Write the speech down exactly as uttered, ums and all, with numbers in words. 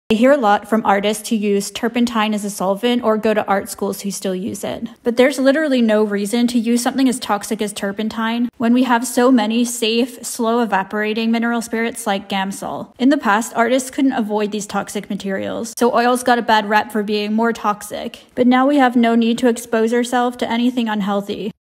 I hear a lot from artists who use turpentine as a solvent or go to art schools who still use it. But there's literally no reason to use something as toxic as turpentine when we have so many safe, slow evaporating mineral spirits like Gamsol. In the past, artists couldn't avoid these toxic materials, so oils got a bad rep for being more toxic. But now we have no need to expose ourselves to anything unhealthy.